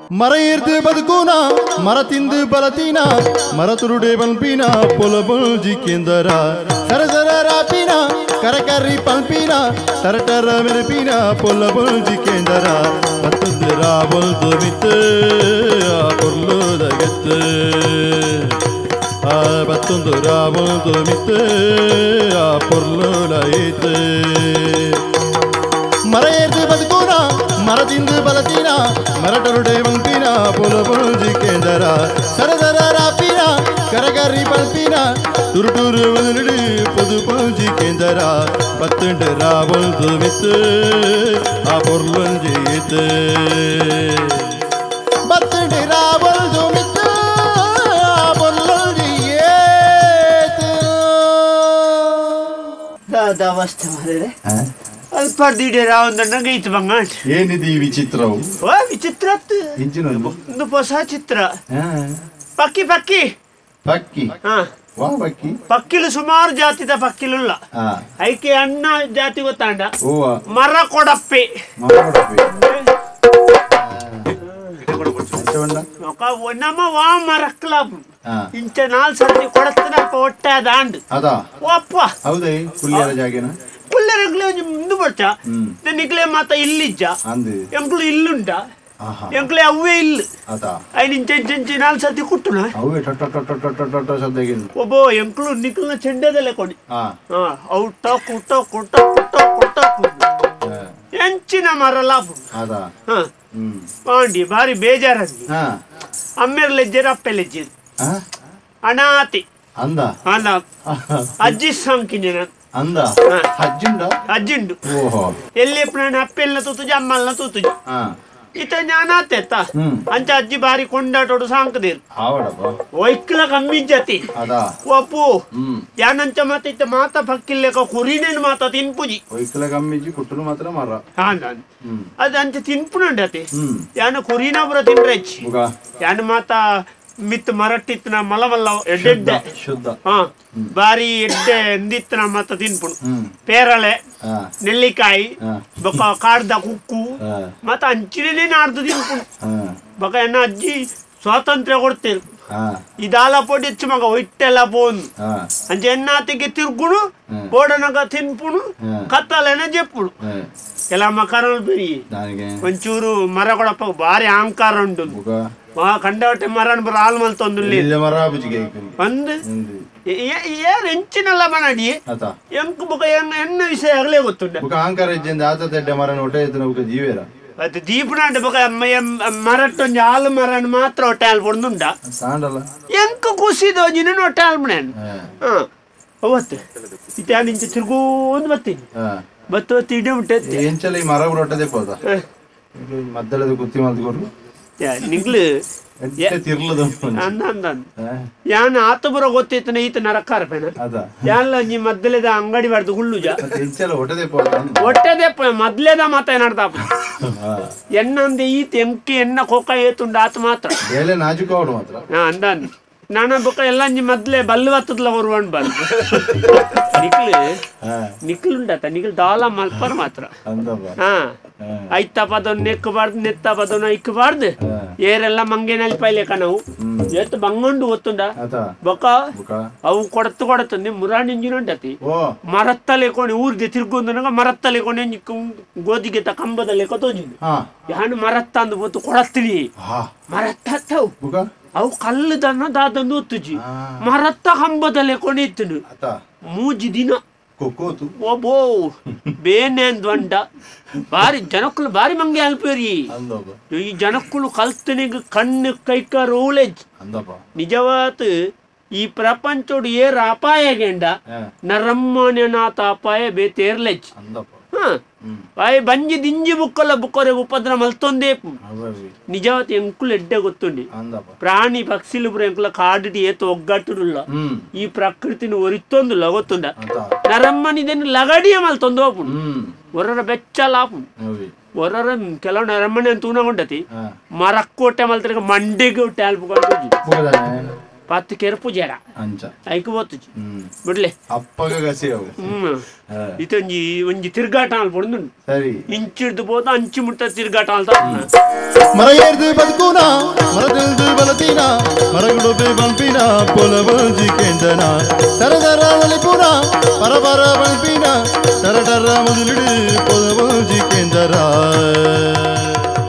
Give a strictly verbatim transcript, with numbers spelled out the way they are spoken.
ಮರ ಏರ್ದು ಬದುಕೂನ ಮರ ತಿಂದು ಬಲತೀನ ಮರ ತುರುಡೆ ಬಲ್ಪಿನ ಪೊಲ ಬಲ್ಜಿ ಕೇಂದರ ಸರ ಸರ ರಾಪಿನ ಕರಕರಿ ಪಲ್ಪಿನ ಟರಟರ ಮೆರಪಿನ ಪೊಲ ಬಲ್ಜಿ ಕೇಂದರ ಮತ್ತೊಂದು ರಾಬಲ್ದು ಮಿತ್ತು ಪೊರ್ಲುದಗತ್ತು ಆ ಮತ್ತೊಂದು ರಾಬಲ್ದು ಮಿತ್ತು ಪೊರ್ಲುಲೈತು ಮರ ಏರ್ದು ಬದುಕೂನ ಮರ ತಿಂದು ಬಲತೀನ ಮರಟರುಡೆ ಬಂಪಿನ ಪೊಲ ಬಲ್ಜಿ ಕೇಂದರ ಸರದರ ರಾಪಿನ ಕರಗರಿ ಪಲ್ಪಿನ ತುರುಟೂರು ಬದಲಿಡಿ ಪೊದು ಬಲ್ಜಿ ಕೇಂದರ ಪತ್ತುಂಡು ರಾಬಲ್ದು ಮಿತ್ತು ಆ ಪೊರ್ಲಂಜಿ ಇತ್ತು ಪತ್ತುಂಡು ರಾಬಲ್ದು ಮಿತ್ತು ಆ ಪೊರ್ಲಂಜಿ ಏತು ದಾದಾವಸ್ಥೆ ಮಾಡಿದೆ ಅಲ್ಪ ದಿಢೀರ ರಾವಂದಂಗೆ ಇತ್ತು ಬಂಗ ಏನಿದೆ ಈ ವಿಚಿತ್ರವು ಓ ವಿಚಿತ್ರ ಒಂದು ಹೊಸ ಚಿತ್ರ ಪಕ್ಕಿ ಪಕ್ಕಿ ಪಕ್ಕಿ ಹಾ ವಾ ಪಕ್ಕಿ ಪಕ್ಕಿಲು ಸುಮಾರು ಜಾತಿದ ಪಕ್ಕಿಲುಲ್ಲ ಐಕೆ ಅಣ್ಣ ಜಾತಿ ಗೊತ್ತಾಂಡ ಓ ಮರ ಕೊಡಪ್ಪೆ ನಮ್ಮ ವಾ ಮರಕ್ಲ ಇಂಚ ನಾಲ್ ಸರ್ತಿ ಕೊಡತ್ತನಪ್ಪ ಹೊಟ್ಟೆ ಅದಾಂಡ್ ಅದಾ ಒಪ್ಪ ಹೌದೇ ಕುಲ್ಲಿಯರ ಜಾಗೇನ ಕುಲ್ಲರಗ್ಲೆ ಮುಂದು ಬರ್ಚ ನಿಕ್ಲೆ ಮಾತ ಇಲ್ಲಿಜ್ಜ ಎಂಕ್ಲು ಇಲ್ಲುಂಟ ಎಂಕ್ಲೆ ಅವೇ ಇಲ್ಲ ಐನ್ ಇಂಚ ಇಂಚ ನಾಲ್ ಸರ್ತಿ ಕುಟ್ಟುನ ಅವೇ ಟಟ ಟಟ ಟಟ ಟಟ ಶಬ್ದಗಿಲ್ಲ ಒಬ್ಬೋ ಎಂಕ್ಲು ನಿಕ್ಲನ ಚೆಂಡದಲ್ಲೇ ಕೊಡಿ ಹಾ ಅವು ಟಕ್ ಟಕ್ ಟಕ್ ಟಕ್ ಟಕ್ ಎಂಚಿನ ಮರ ಲಾಭ ಅದಾ ಹಾ ಪಾಂಡಿ ಬಾರಿ ಬೇಜಾರಂದಿ ಅಮ್ಮೆರ್ ಲೆಜ್ಜೆರ್ ಅಪ್ಪೆ ಲೆಜ್ಜೆರ್ ಅನಾತಿ ಅಂದ ಅಂದ ಅಜ್ಜಿ ಸಂಕಿನ ಅಂದ ಅಜ್ಜಿಂಡ ಅಜ್ಜಿಂಡು ಓಹೋ ಎಲ್ಲಿ ಪ್ರಾಣ ಅಪ್ಪೆಲ್ಲ ತೂತುಜಿ ಅಮ್ಮಲ್ನ ತೂತುಜಿ ಈತ ಜ್ಞಾನಾತೆತ್ತ ಅಂಚ ಅಜ್ಜಿ ಬಾರಿ ಕೊಂಡಾಟೋಡು ಸಾಂಕದೇರು ಒಯ್ಕಲ ಕಮ್ಮಿ ಜತಿ ಒಪ್ಪು ಯಾನಂಚ ಮಾತ ಇತ್ತ ಮಾತ ಪಕ್ಕಿಲ್ಲೇಕ ಕುರಿನೇನು ಮಾತ ತಿನ್ಪುಜಿ ಒಯ್ಕಲ ಕಮ್ಮಿಜಿ ಕುಟ್ಟನು ಮಾತ್ರ ಮರ ಹಾ ನಾನು ಅದು ಅಂಚ ತಿನ್ಪುನಂಡತಿ ಯಾನ ಕುರಿನ ಬರ ತಿನ್ರೆಚ್ಚಿ ಯಾನ ಮಾತ ಮಿತ್ ಮರಟ್ಟಿತ್ತನ ಮಲವಲ್ಲ ಎಡ್ಡೆಡ್ಡೆ ಶುದ್ಧ ಹಾ ಬಾರಿ ಎಡ್ಡೆ ಎಂದಿತ್ತನ ಮತ್ತ ತಿನ್ಪುಣು ಪೇರಳೆ ನೆಲ್ಲಿಕಾಯಿ ಬೊಕ ಕಾಡ್ದ ಕುಕ್ಕು ಮತ್ತ ಅಂಚಿನೇ ನಾಡ್ದು ತಿನ್ಪುಣು ಬೊಕ ಎನ್ನ ಅಜ್ಜಿ ಸ್ವಾತಂತ್ರ್ಯ ಕೊಡ್ತೇರು ಇದಾಲ ಪೋಡಿ ಹೆಚ್ಚು ಮಗ ಒಟ್ಟೆಲ್ಲ ಪೋನ್ ಅಂಚೆ ಎನ್ನಾತಿಗೆ ತಿರ್ಗುಣು ಬೋಡನಗ ತಿನ್ಪುಣು ಕತ್ತಲೆನ ಜೆಪ್ಪುಡು ಕೆಲ ಮಕರಲ್ ಬೇರಿ ಒಂಚೂರು ಮರ ಕೊಡಪ್ಪ ಬಾರಿ ಅಹಂಕಾರ ಉಂಟು ಮಾ ಕಂಡವಟ್ಟೆ ಮರ ಬರ ಹಾಲ್ ಮಲ್ತೊಂದು ಒಂದು ಏನ್ ಹೆಂಚಿನೆಲ್ಲ ಬನಡಿ ಎಂಕು ಬುಕ ಎನ್ನ ವಿಷಯ ಆಗಲೇ ಗೊತ್ತುಂಟ ಅಹಂಕಾರ ಆತ ಮರ ಹೊಟ್ಟೆ ಜೀವೇರ ಅದು ದೀಪನಾಂಡ ಬೊಕ ಮರಟ್ಟೊಂದು ಹಾಲು ಮರನ್ ಮಾತ್ರ ಹೊಟ್ಟೆ ಹಾಲು ಪೊಂದುಂಡ ಎಂಕು ಖುಷಿದೋಜಿನ ಹೊಟ್ಟೆ ಹಾಲು ಮಣೇನು ಹಾ ಅವತ್ತು ಇತ್ತ ನಿಂಚ ತಿರ್ಗೋಂದು ಬತ್ತೀನಿ ಬತ್ತು ತಿಂಡಿ ಮುಟ್ಟೆ ಎಂಚಲ ಈ ಮರ ಹೊಟ್ಟದೆ ಹೋದ ಮದ್ದಳದ ಕುತ್ತಿ ಮಲ್ಕೊರು ನಿಗ್ಲು ಯಾನ್ ಆತ ಬರ ಗೊತ್ತಿತ್ತನ ಈತ ನರಕಾರಪೇನ ಯಾನ್ಲ ನೀ ಮದ್ದಲೆದ ಅಂಗಡಿ ಬಾರ್ದು ಹುಳ್ಳುಜ ಹೊಟ್ಟೆದೆ ಮದ್ಲೆದ ಮಾತ ಏನಾಡ್ದ ಎನ್ನಂದೆ ಈತ ಎಂಕಿ ಎನ್ನ ಕೋಕ ಏತುಂಡ ಆತ ಮಾತ್ರ ಹಾ ಅಂದ ನಾನ ಬೊಕ್ಕ ಎಲ್ಲ ನೀ ಮೊದ್ಲೇ ಬಲ್ಲು ಬತ್ತದ್ಲ ಹೊರ್ವಣ್ ಬಂದು ನಿಕ್ಲು ನಿಕ್ಲು ಉಂಡತ ನಿಕ್ಲು ದಾಲ ಮಲ್ಪರ್ ಮಾತ್ರ ಹಾ ಐತ ಪದವನ್ನು ನೆಕ್ಕಬಾರ್ದು ನೆತ್ತ ಪದವನ್ನು ಇಕ್ಕಬಾರ್ದು ಏರೆಲ್ಲ ಮಂಗೇನಲ್ಲಿ ಪೈಲೇಕ ನಾವು ಎತ್ತು ಬಂಗೊಂಡು ಗೊತ್ತುಂಡ ಬೊಕ್ಕ ಅವು ಕೊಡತ್ತು ಕೊಡತ್ತು ನಿಮ್ ಮುರಾಣಿ ಇಂಜಿನ ಉಂಟತಿ ಮರತ್ತಲೆ ಕೊಂಡು ಊರ್ಗೆ ತಿರ್ಗೊಂದು ಮರತ್ತಲೆ ಕೊಂಡು ಗೋಧಿಗೆ ತ ಕಂಬದಲ್ಲಿ ಕೊತ್ತೋಜಿದ್ದು ಯಾನು ಮರತ್ತ ಅಂದು ಗೊತ್ತು ಕೊಡತ್ತೀನಿ ಮರತ್ತವು ಅವು ಕಲ್ಲು ದನ್ನ ದಾದಂದು ಒತ್ತುಜಿ ಮರತ್ತ ಕಂಬದಲ್ಲೇ ಕೊಣಿತ್ತನು ಮೂಜಿ ದಿನ ಒಬ್ಬೋ ಬೇನೆ ದ್ವಂಡ ಬಾರಿ ಜನಕ್ಕಳು ಬಾರಿ ಮಂಗೆ ಅಲ್ಪೇರಿ ಈ ಜನಕ್ಕಳು ಕಲ್ತನಿಗೆ ಕಣ್ಣು ಕೈಕ ರೋಲೇಜ್ ನಿಜವಾತ ಈ ಪ್ರಪಂಚೋಡು ಏರ ಅಪಾಯ ಗೆಂಡ ನರಮ್ಮನಾಥ ಅಪಾಯ ಬೇತೇರ್ಲೆಜ್ ಹ ಬಾಯ್ ಬಂಜಿ ದಿಂಜಿ ಬುಕ್ಕಲ್ಲ ಬುಕ್ಕರೆ ಉಪದ್ರ ಮಲ್ತೊಂದೇ ನಿಜವತ್ ಎಂಕುಲು ಎಡ್ಡೆ ಗೊತ್ತುಂಡಿ ಪ್ರಾಣಿ ಪಕ್ಷಿಲು ಪುರ ಎಂಕುಲ ಕಾಡಿಟಿ ಏತು ಒಗ್ಗಟ್ಟುಲ್ಲ ಈ ಪ್ರಕೃತಿನ ಒರಿತ್ತೊಂದುಲ್ಲ ಗೊತ್ತುಂಡ ನರಮ್ಮನಿದನ್ನು ಲಗಡಿಯ ಮಲ್ತೊಂದು ಒರರ ಬೆಚ್ಚಲಾಪು ಒರರ ಕೆಲವು ನರಮ್ಮನಿ ಅಂತ ತೂನಗೊಂಡತಿ ಮರಕ್ಕೋಟೆ ಮಲ್ತರ ಮಂಡಿಗೆ ಹುಟ್ಟೆ ಅಲ್ಪು ಪತ್ತು ಕೆರಪು ಜೇರ ಐಕು ಬತ್ತುಜಿ ಬಿಡ್ಲೆ ಹ್ಮ್ ಇತೊಂಜಿ ಒಂಜಿ ತಿರ್ಗಾಟ ಅಲ್ ಪೊಂದುಂಡು ಇಂಚಿಡ್ದು ಬೋದ ಅಂಚಿ ಮುಟ್ಟ ತಿರ್ಗಾಟ ಅಲ್ತ ಮರ ಏರ್ದು ಬದುಕುನ ಪೊಲುಪೆ ಬಂಪಿನ ಪೊಲಬುಜಿ ಕೆಂಜನ ಸರದರ ಒಲಿಪುನ ಪರಪರ ಬಂಪಿನ ಟರಟರ ಮೊದಲಿಡಿ ಪೊಲಬುಜಿ ಕೆಂಜರ